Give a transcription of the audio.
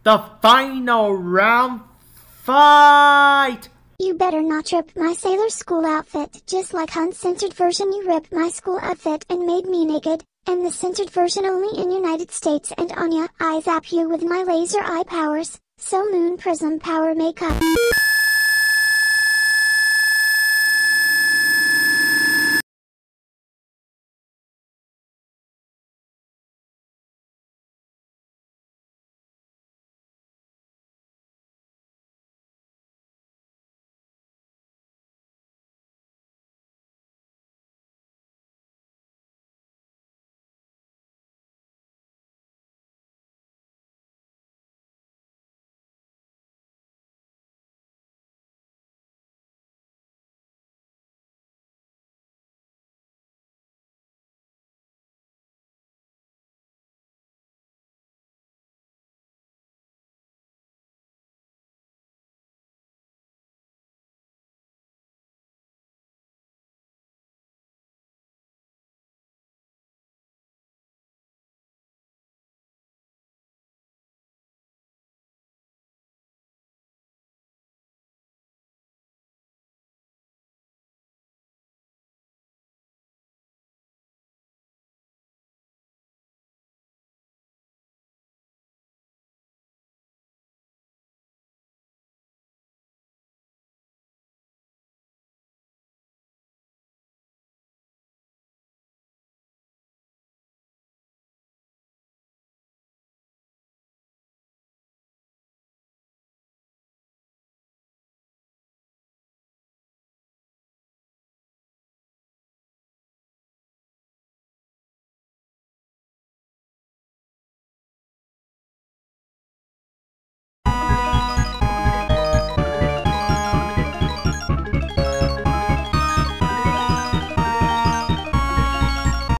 the final round fight! You better not rip my sailor school outfit. Just like uncensored version, you ripped my school outfit and made me naked, and the censored version only in United States and Anya, I zap you with my laser eye powers, so Moon Prism power makeup.